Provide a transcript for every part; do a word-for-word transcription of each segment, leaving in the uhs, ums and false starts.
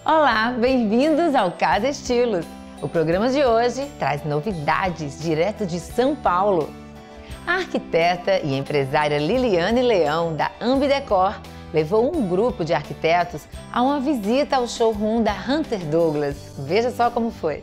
Olá, bem-vindos ao Casa Estilos. O programa de hoje traz novidades direto de São Paulo. A arquiteta e empresária Liliane Leão, da Ambidecor, levou um grupo de arquitetos a uma visita ao showroom da Hunter Douglas. Veja só como foi.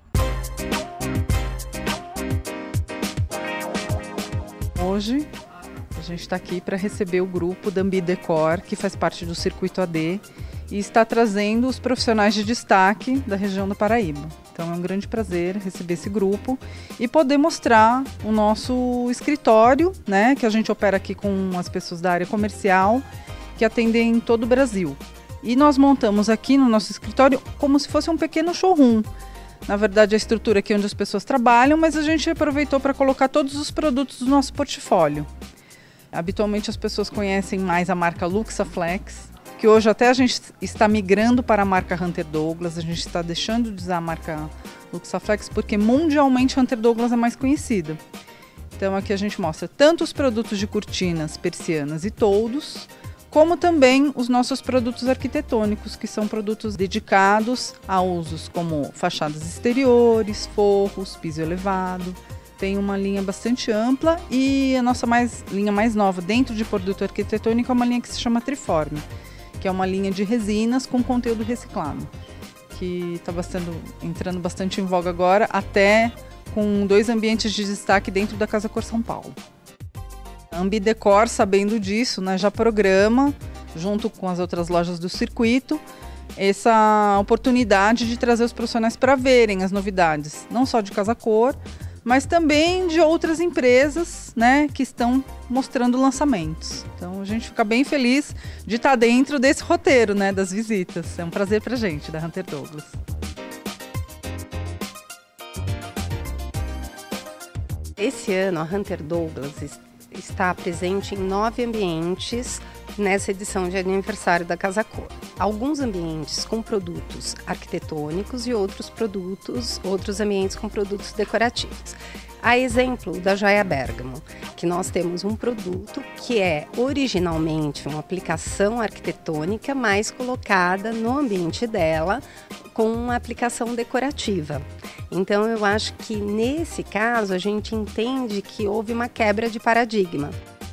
Hoje a gente está aqui para receber o grupo da Ambidecor, que faz parte do Circuito A D, e está trazendo os profissionais de destaque da região da Paraíba. Então é um grande prazer receber esse grupo e poder mostrar o nosso escritório, né, que a gente opera aqui com as pessoas da área comercial, que atendem todo o Brasil. E nós montamos aqui no nosso escritório como se fosse um pequeno showroom. Na verdade, a estrutura aqui é onde as pessoas trabalham, mas a gente aproveitou para colocar todos os produtos do nosso portfólio. Habitualmente as pessoas conhecem mais a marca Luxaflex, que hoje até a gente está migrando para a marca Hunter Douglas. A gente está deixando de usar a marca Luxaflex porque mundialmente a Hunter Douglas é mais conhecida. Então aqui a gente mostra tanto os produtos de cortinas, persianas e toldos, como também os nossos produtos arquitetônicos, que são produtos dedicados a usos como fachadas exteriores, forros, piso elevado. Tem uma linha bastante ampla e a nossa mais, linha mais nova dentro de produto arquitetônico é uma linha que se chama Triforme, que é uma linha de resinas com conteúdo reciclado, que está entrando bastante em voga agora, até com dois ambientes de destaque dentro da Casa Cor São Paulo. A Ambidecor, sabendo disso, né, já programa, junto com as outras lojas do circuito, essa oportunidade de trazer os profissionais para verem as novidades, não só de Casa Cor, mas também de outras empresas, né, que estão mostrando lançamentos. Então a gente fica bem feliz de estar dentro desse roteiro, né, das visitas. É um prazer para a gente, da Hunter Douglas. Esse ano a Hunter Douglas está presente em nove ambientes nessa edição de aniversário da Casa Cor. Alguns ambientes com produtos arquitetônicos e outros produtos, outros ambientes com produtos decorativos. A exemplo da Joia Bergamo, que nós temos um produto que é originalmente uma aplicação arquitetônica, mas colocada no ambiente dela com uma aplicação decorativa. Então eu acho que nesse caso a gente entende que houve uma quebra de paradigma.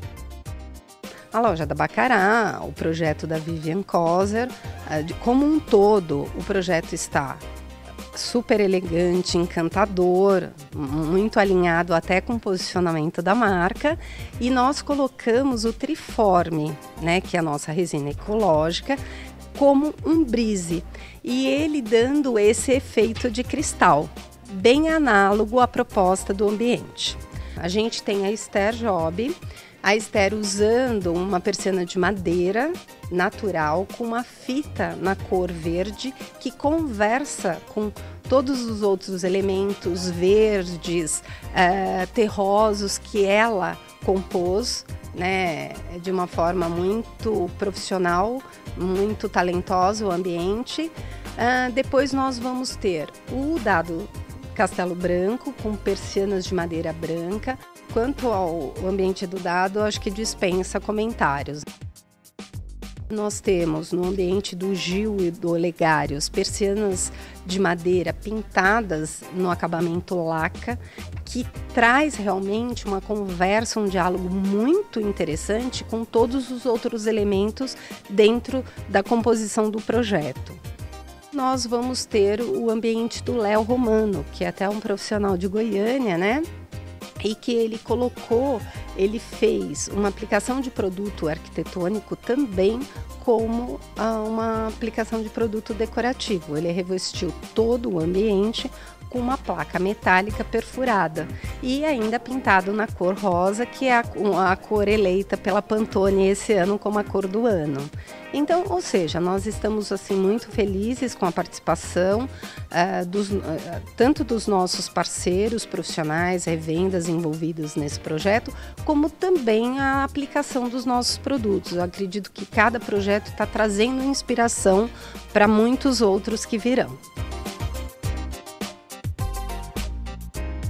A loja da Baccarat, o projeto da Vivian Kozer, como um todo, o projeto está super elegante, encantador, muito alinhado até com o posicionamento da marca, e nós colocamos o Triforme, né, que é a nossa resina ecológica, como um brise, e ele dando esse efeito de cristal, bem análogo à proposta do ambiente. A gente tem a Esther Job, a Esther usando uma persiana de madeira natural com uma fita na cor verde que conversa com todos os outros elementos verdes, uh, terrosos que ela compôs, né, de uma forma muito profissional, muito talentosa o ambiente. Uh, depois nós vamos ter o dado Castelo Branco com persianas de madeira branca. Quanto ao ambiente do dado, acho que dispensa comentários. Nós temos no ambiente do Gil e do Olegários persianas de madeira pintadas no acabamento laca, que traz realmente uma conversa, um diálogo muito interessante com todos os outros elementos dentro da composição do projeto. Nós vamos ter o ambiente do Léo Romano, que é até um profissional de Goiânia, né? E que ele colocou, ele fez uma aplicação de produto arquitetônico também como uma aplicação de produto decorativo. Ele revestiu todo o ambiente com uma placa metálica perfurada e ainda pintado na cor rosa, que é a, a cor eleita pela Pantone esse ano como a cor do ano. Então, ou seja, nós estamos assim muito felizes com a participação uh, dos, uh, tanto dos nossos parceiros profissionais, revendas envolvidos nesse projeto, como também a aplicação dos nossos produtos. Eu acredito que cada projeto está trazendo inspiração para muitos outros que virão.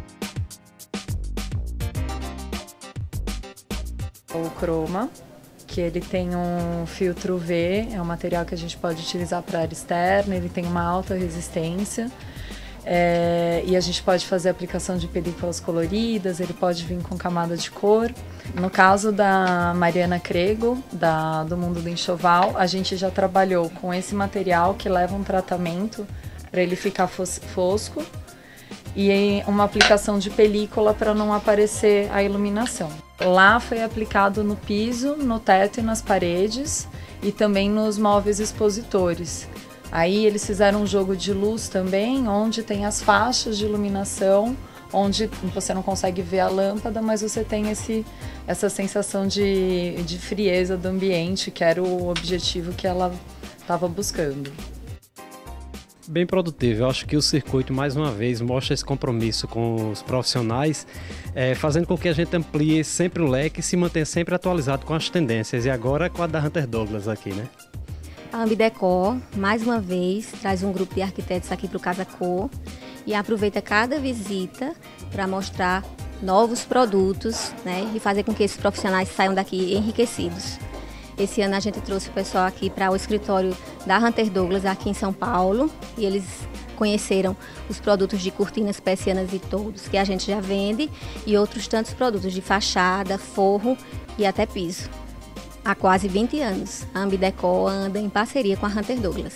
O Croma, que ele tem um filtro U V, é um material que a gente pode utilizar para área externa, ele tem uma alta resistência. É, e a gente pode fazer aplicação de películas coloridas, ele pode vir com camada de cor. No caso da Mariana Crego, da, do Mundo do Enxoval, a gente já trabalhou com esse material que leva um tratamento para ele ficar fos, fosco e uma aplicação de película para não aparecer a iluminação. Lá foi aplicado no piso, no teto e nas paredes e também nos móveis expositores. Aí eles fizeram um jogo de luz também, onde tem as faixas de iluminação, onde você não consegue ver a lâmpada, mas você tem esse, essa sensação de, de frieza do ambiente, que era o objetivo que ela estava buscando. Bem produtivo. Eu acho que o circuito, mais uma vez, mostra esse compromisso com os profissionais, é, fazendo com que a gente amplie sempre o leque e se mantenha sempre atualizado com as tendências. E agora com a da Hunter Douglas aqui, né? A Ambidecor, mais uma vez, traz um grupo de arquitetos aqui para o Casa Cor e aproveita cada visita para mostrar novos produtos, né, e fazer com que esses profissionais saiam daqui enriquecidos. Esse ano a gente trouxe o pessoal aqui para o escritório da Hunter Douglas aqui em São Paulo e eles conheceram os produtos de cortinas, persianas e toldos que a gente já vende e outros tantos produtos de fachada, forro e até piso. Há quase vinte anos, a Ambidecor anda em parceria com a Hunter Douglas.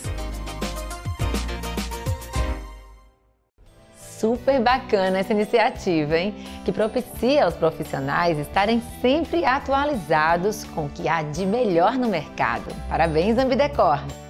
Super bacana essa iniciativa, hein? Que propicia aos profissionais estarem sempre atualizados com o que há de melhor no mercado. Parabéns, Ambidecor!